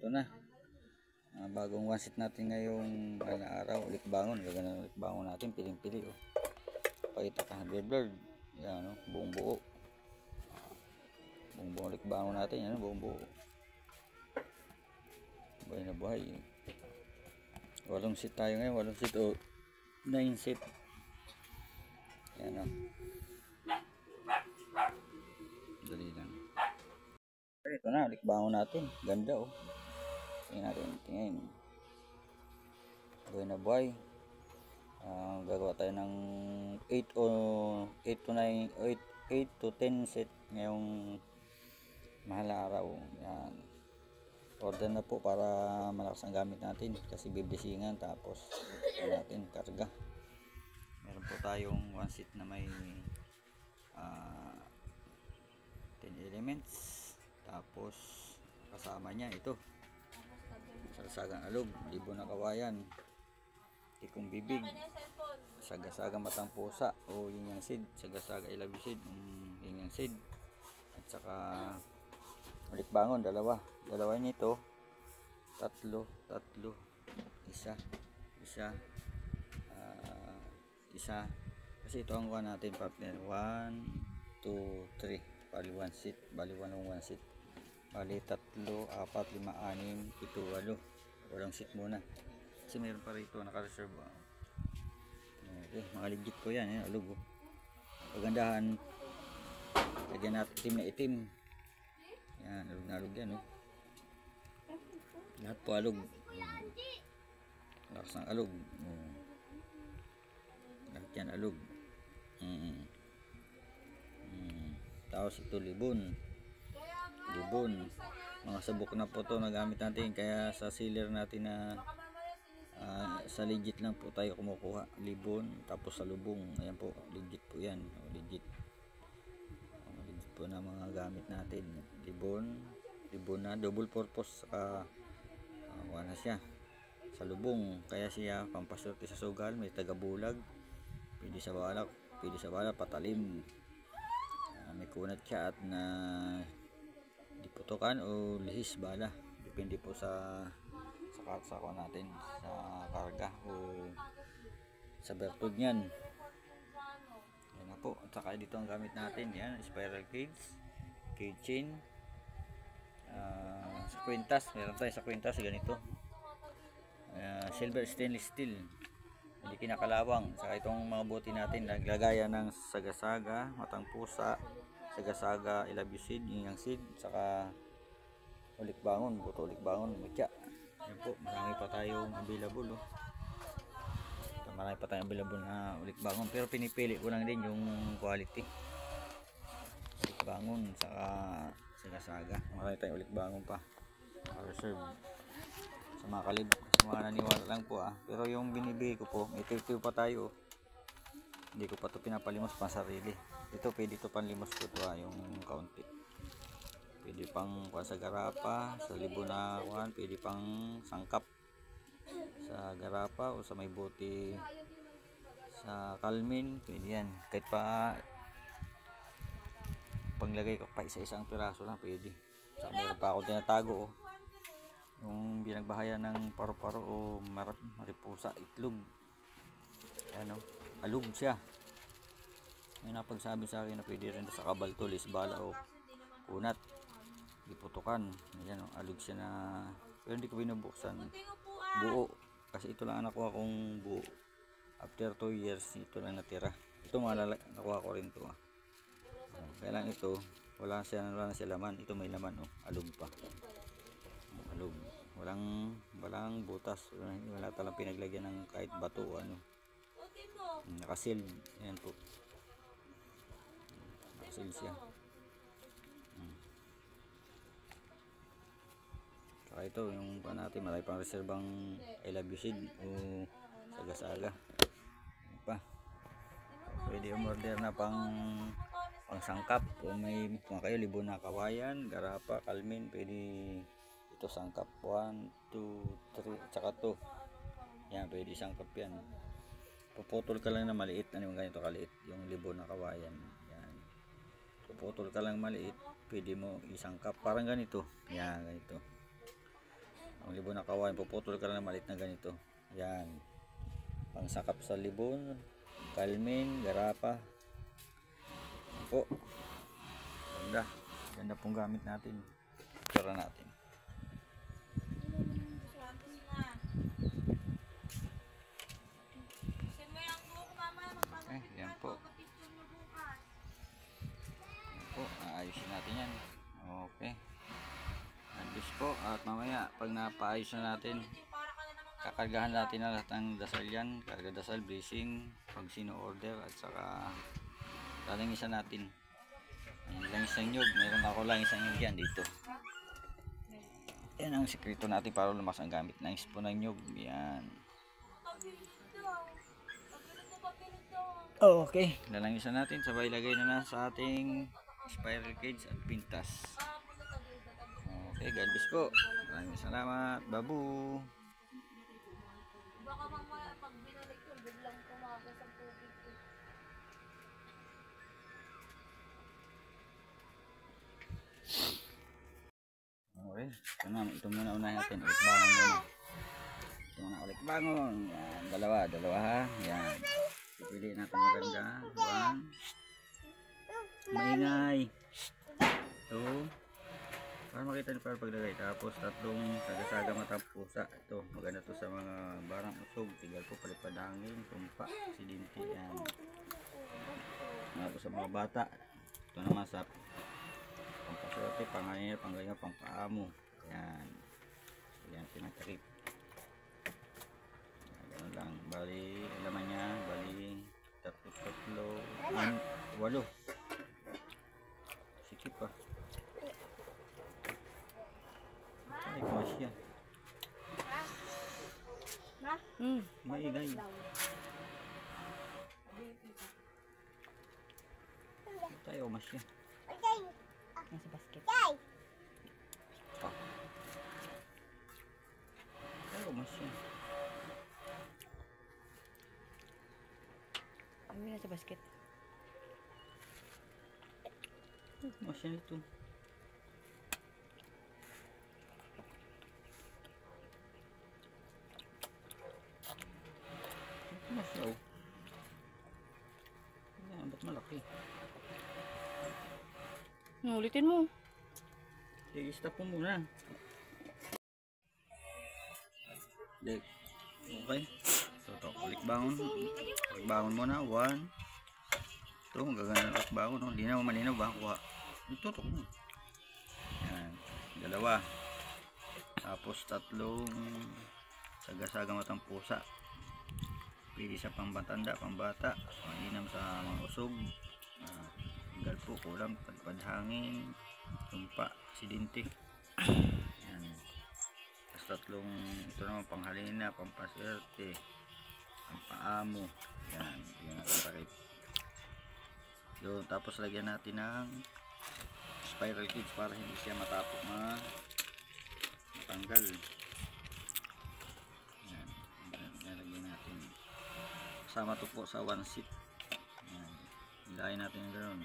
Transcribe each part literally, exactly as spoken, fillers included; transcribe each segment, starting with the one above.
ito na. Uh, bagong one-seat natin ngayong ano, araw. Ulit bangon. Gagana ulit bangon natin. Piling-pili. Oh. Pakita ka. Bird-bird. Yan, oh, buong buo. Buong buo ulit bangon natin. Yan, buong buo. Buhay na buhay. Walong seat tayo ngayon. Walong seat o oh, nine seat. Yan, oh. Dali lang. Ito na, ulit bangon natin. Ganda oh. Tingnan natin, tingin. Buhay na buhay. Uh, gagawa tayo ng eight o eight to nine, eight to ten set ngayong mahal na araw. Yan. Order na po para malakas ang gamit natin kasi bibisingan tapos natin karga. Meron po tayong one seat na may uh, ten elements. Tapos kasama niya ito sarsagang alog, libo na kawayan, tikong bibig, saga-saga matang pusa o yin yang seed, saga-saga ilabi seed, um, yin yang seed, at saka ulit bangon, dalawa dalawa nito, tatlo tatlo isa isa uh, isa kasi ito ang one natin partner. One two three bali one seat, bali one on one seat, bali tatlo, apat, lima, anim, pito, walo. Walang seat muna kasi meron pa rito naka-reserve. Okay, mga legit po yan. Yan, alog. Pagandahan. Lagyan natin itim na itim. Yan, alog na alog yan. Oh. Lahat po alog. Lakas ng alog. Oh. Lahat yan alog. Mm. Mm. Tapos ito libon. Libon, mga sabok na po to na gamit natin, kaya sa sealer natin na uh, sa legit lang po tayo kumukuha. Libon, tapos sa lubong, ayan po, legit po yan. O, legit o, legit po na mga gamit natin. Libon, libon na double purpose, uh, uh, wala siya sa lubong, kaya siya pampaswerte sa sugal, may tagabulag, pwede sa balak, pwede sa balak patalim, uh, may kunat siya at na diputukan o lihis bala, depende po sa sa sako natin sa karga o sa bertud niyan. Yan na po. At saka dito ang gamit natin, yan, spiral cage, cage chain, uh, sa kwintas, meron tayo sa kwintas ganito, uh, silver stainless steel, hindi kinakalawang. Saka itong mga buti natin naglagayan ng saga-saga, matang pusa, saga-saga, ilabi seed, yung seed, saka ulik bangon, buto ulik bangon, mutya. Yan po, marami pa tayong available. Oh. Marami pa tayong available na ulik bangon, pero pinipili ko lang din yung quality. Ulik bangon, saka saga-saga. Marami tayong ulik bangon pa. Reserve. Sa mga kalib, sa mga naniwala lang po ah. Pero yung binibigay ko po, may tiw-tiw pa tayo. Oh. Hindi ko pa ito pinapalimos pa sarili. Ito pwede ito panlimos ko ito ah, yung kaunti. Pwede pang kuha sa garapa, sa libo na kuhan, pwede pang sangkap sa garapa o sa may buti sa kalmin, pwede yan. Kahit pa panglagay ko pa isa-isang piraso lang pwede. Saka meron pa ako tinatago oh. Yung binagbahayan ng paru-paro o maripusa, itlog. Ano, alog siya. May napagsabi sa akin na pwede rin sa kabaltulis, bala o kunat, diputukan. Ayan o, alog siya na, pero hindi ko binubuksan buo kasi ito lang nakuha kong buo. After two years ito lang natira. Ito malala, nakuha ko rin to ah. Kaya lang ito wala siya, wala na siya laman. Ito may laman o, alog pa, alog, walang walang butas, wala, wala talang pinaglagyan ng kahit bato o ano. Nakasil, ayan po, nakasil siya. hmm. Saka ito yung pa natin, marami pang reserbang I love you seed o saga-saga pa. Pwede umorder na pang pang sangkap o may mga kayo libo na kawayan, garapa, kalmin, pwede ito sangkap one, two, three, tsaka two. Yan, pwede sangkap yan. Puputol ka lang na maliit, ano yung ganito kaliit, yung libo na kawayan. Yan. Puputol ka lang maliit, pwede mo isangkap. Parang ganito. Yan, ganito. Ang libon na kawayan, puputol ka lang ng maliit na ganito. Yan. Pangsakap sa libon, kalmin, garapa. Yan po. Ganda. Ganda pong gamit natin. Pera natin. Eh, yan po. Yan po, aayusin natin yan. Okay. Alis po, at mamaya pag napaayos na natin, kakargahan natin na lahat ng dasal yan. Karga dasal, blessing, pag sino order, at saka lalangisa natin. Ayan lang isang nyug, meron ako lang isang nyug yan dito. Yan ang sikreto natin para lumas ang gamit ng spoon ng nyug. Yan. Oh, okay, lalangisa natin, sabay lagay na na sa ating spiral cage at pintas. Okay, God bless po. Maraming salamat. Babu. Baka mamaya pag binalik ko, biglang tumagas ang tubig ko. Okay, ito na, ito muna unahin natin. Ulit bangon muna. Ito muna ulit bangon. Yan, dalawa, dalawa ha. Yan. Pipili natin maganda. One. Maingay. Two. Para makita niyo para paglagay. Tapos tatlong saga-saga matang pusa. Ito, maganda to sa mga barang usog. Tigal po, palipadangin, tumpa, aksidente. Yan. Tapos sa mga bata. Ito naman sa pampaswerte, pangayin, panggalinga, pampaamo. Yan. So, yan, pinagtakip. Ganun lang. Bali, laman niya, bali, tatlo-tatlo, an, walo. Sikip pa. Ay, kumas yan. Ma? Hmm, maingay. Tayo, mas yan. Nasa basket. Ah. Tayo, mas yan. Ano nasa basket? Mas yan ito. Mas yan. Yan, ba't malaki? Ulitin mo. I-stop po muna. Dek. Okay. So, ito. Ulik bangon. Ulik bangon muna. One. Ito. Magagana ulik bangon. Hindi na malinaw ba? Kuha. Ito. Ito. Yan. Dalawa. Tapos tatlong saga-saga matang pusa. Pili sa pambatanda, pambata. Panginam sa mga usog. Uh, galpo, kulam, padhangin, tumpa, aksidente. Yan. Tapos tatlong, ito naman panghalina, pampaswerte, pampaamo. Yan, yan natin takip. Yun, tapos lagyan natin ng spiral cage para hindi siya matapok ma matanggal. Yan, yan, nalagyan natin. Kasama to po sa one seat. Yan, ilayin natin yung gano'n.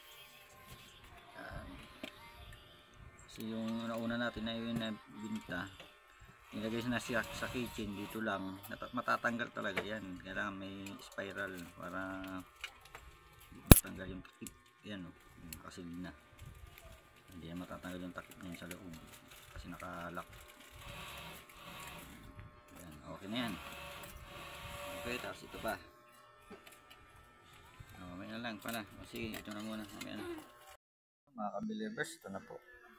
Kasi yung nauna natin na yun na binta, nilagay na siya sa kitchen dito lang, matatanggal talaga yan. Kailangan may spiral para matanggal yung takip. Yan o, yung kasilina. Hindi yan matatanggal yung takip niya sa loob kasi nakalock. Yan, okay na yan. Okay, tapos ito pa. Oh, mamaya na lang pala. O sige, ito na muna. Mamaya na. Mga ka-believers, ito na po.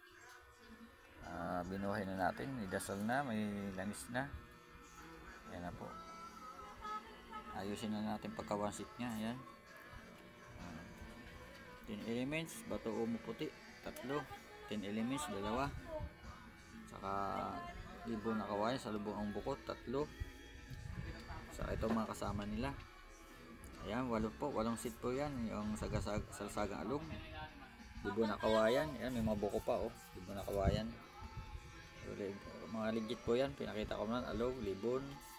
Uh, binuhay na natin, idasal na, may langis na. Yan na po. Ayusin na natin pagka one seat nya. Yan. Uh, ten elements, bato umo puti, tatlo. ten elements, dalawa. Saka libo na kawayan sa lubong ang bukot, tatlo. Saka ito mga kasama nila. Ayan, walo po, walong seat po yan. Yung saga-sagang alog. Libo na kawayan. Yan, may mga buko pa oh. Libo na kawayan. Mga legit po yan, pinakita ko naman, alog, libon.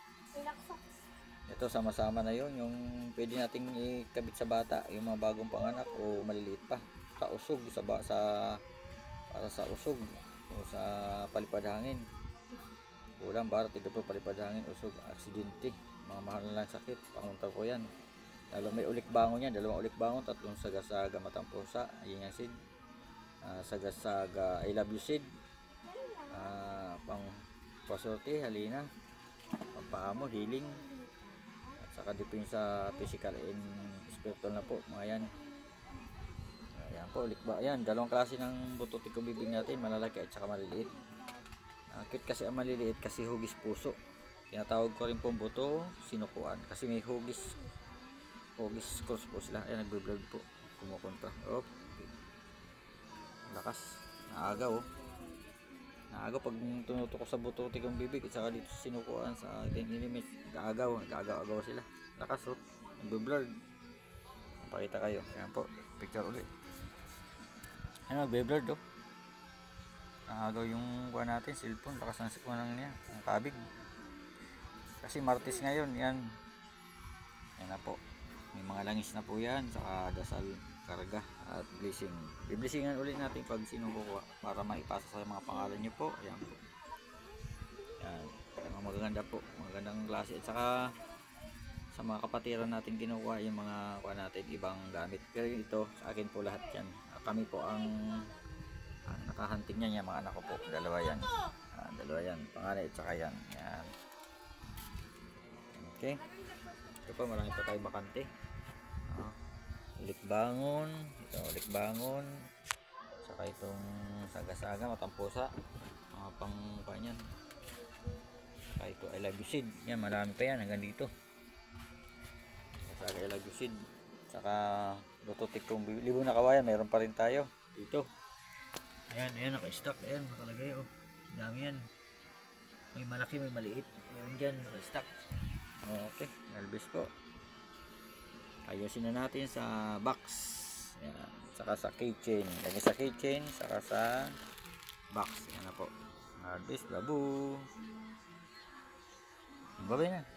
Ito sama-sama na yon, yung pwede nating ikabit sa bata, yung mga bagong panganak o maliliit pa, sa usog, sa, sa para sa usog o sa palipad hangin. Kulang, barat, ito po, palipad hangin, usog, aksidente, mga mahal na lang sakit, pangunta po yan. Lalo may ulik bangon yan, dalawang ulik bangon, tatlong sagasaga matang pusa, ayun yung seed, uh, sagasaga I love you seed, uh, pang pasorte, halina, pampaamo, healing, at saka depensa physical and spiritual na po, mga yan. Ayan po, ulik ba, ayan, dalawang klase ng buto tikong bibig natin, malalaki at saka maliliit. Uh, cute kasi ang maliliit kasi hugis puso. Tinatawag ko rin pong buto sinukuan kasi may hugis hugis cross po sila. Ayan, nagbe-vlog po, kumukontra. Oh, lakas, naagaw, oh. Naagaw pag tunuto ko sa buto tikong bibig at saka dito sinukuan sa ten elements, nagaagaw, nagaagaw sila. Lakas, oh, nagbe-vlog. Pakita kayo, ayan po, picture ulit. Ayan, nagbe-vlog, oh. Nakagaw yung kuha natin, cellphone, lakas ng sikuan niya, ang kabig. Kasi Martes ngayon, yan. Yan na po. May mga langis na po yan, saka dasal, karga, at blessing. Biblisingan ulit natin pag sino kukuha para maipasa sa mga pangalan nyo po. Ayan po. Yan. Mga magaganda po, magandang klase. At saka sa mga kapatiran natin kinukuha yung mga kuha natin, ibang gamit. Pero ito, sa akin po lahat yan. Kami po ang ang nakahunting niya, yung mga anak ko po, dalawa yan, ah, dalawa yan, panganay at saka yan, yan. Okay, ito pa, marami pa tayo bakante. ah, ulik bangon, ito ulik bangon, saka itong saga-saga matampusa, mga pang panyan, saka ito I love you seed, yan, marami pa yan hanggang dito. Saga I love you seed, saka lututik kong libong na kawayan, meron pa rin tayo dito. Ayan, ayan, naka-stock. Ayan, nakalagay, oh. Dami yan. May malaki, may maliit. Ayan dyan, naka-stock. Okay, nalbis po. Ayusin na natin sa box. Ayan, saka sa keychain. Lagi sa keychain, saka sa box. Ayan na po. Nalbis, babu. Babay na.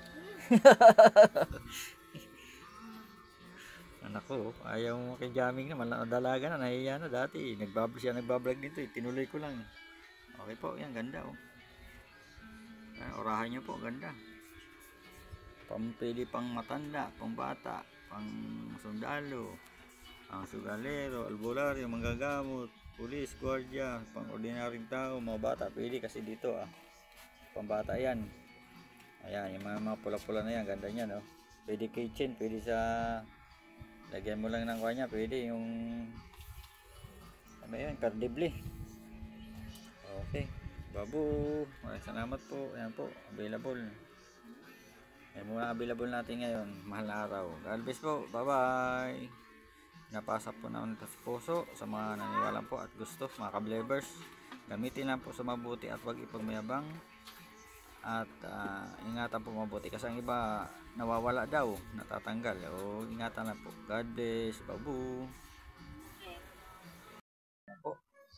Anak ko, ayaw mo kay jamming naman, dalaga na, nahiya na dati. Nagbablog siya, nagbablog dito, eh. Tinuloy ko lang. Okay po, yan, ganda, oh. Ayan, orahan niya po, ganda. Pampili pang matanda, pang bata, pang sundalo, pang sugalero, albularyo, manggagamot, pulis, gwardiya, pang ordinaryong tao, mga bata, pili kasi dito, ah. Pang bata yan. Ayan, yung mga, mga pula-pula na yan, ganda niya, no? Pwede kitchen, pwede sa... Lagyan mo lang ng kanya, pwede yung ano yun, cardible. Okay, babu, maraming salamat po. Ayan po, available. Ayan muna available natin ngayon, mahal na araw. God bless po, bye bye. Napasa po naman sa puso sa mga naniwala po at gusto, mga kablevers. Gamitin lang po sa mabuti at wag ipagmayabang. At uh, ingatan po mabuti kasi ang iba nawawala daw, natatanggal. O ingatan na po. God bless, babu. Ayan po,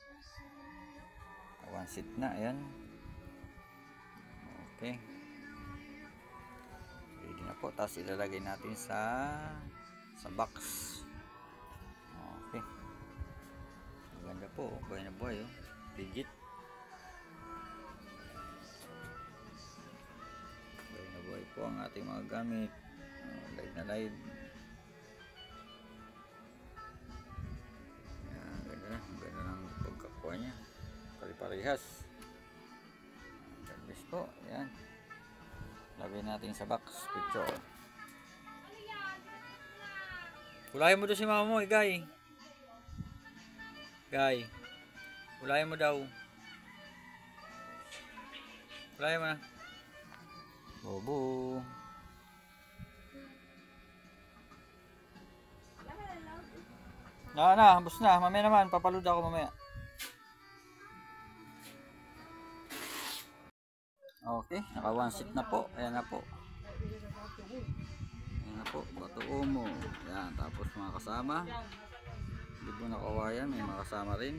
one seat na, ayan. Okay, ready na po, tapos ilalagay natin sa sa box. Okay, maganda po, buhay na buhay, oh. Legit. Buhay po ang ating mga gamit. uh, live na live. Yan, ganda na, ganda ng pagkakuha nya, pari-parihas. Ganda po, yan, lagay natin sa box picture. Ulayin mo doon si mama mo, eh, Guy. Guy, ulayin mo daw. Ulayin mo na. Bobo. Na na, bus na. Mamaya naman, papaload ako mamaya. Okay, naka one seat na po. Ayan na po. Ayan na po, Bato Umo. Ayan, tapos mga kasama. Libo na kawayan, may makasama rin.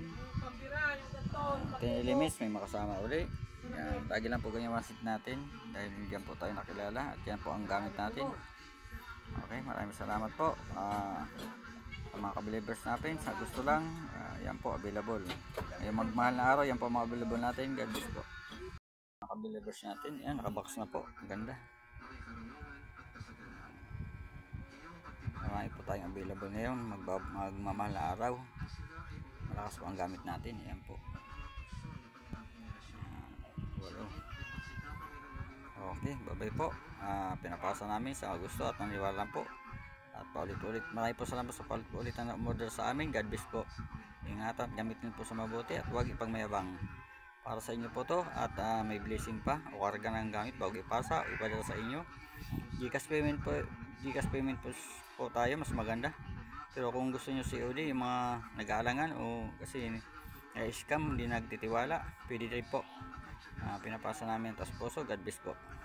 ten elements, may makasama uli. Yan, lagi lang po ganyan one seat natin dahil diyan po tayo nakilala at yan po ang gamit natin. Okay, maraming salamat po uh, sa mga ka-believers natin. Sa gusto lang, uh, yan po available. Ngayong magmahal na araw, yan po mga available natin. God bless po. believers natin. Yan, nakabox na po. Ang ganda. Marami po tayong available ngayon. Magba magmamahal na araw. Malakas po ang gamit natin. Yan po. Walo. Okay, babay po. Uh, pinapasa namin sa gusto at naniwala po. At paulit-ulit. Marami po salamat sa paulit-ulit na umorder sa amin. God bless po. Ingatan, gamitin po sa mabuti at huwag ipagmayabang. Para sa inyo po to at uh, may blessing pa o karga ng gamit bago ipasa o ipadala sa inyo. Gcash payment po, Gcash payment po, po tayo, mas maganda. Pero kung gusto niyo C O D, yung mga nag-aalangan o kasi eh, scam, hindi nagtitiwala, pwede rin po. Uh, pinapasa namin tas puso. God bless po.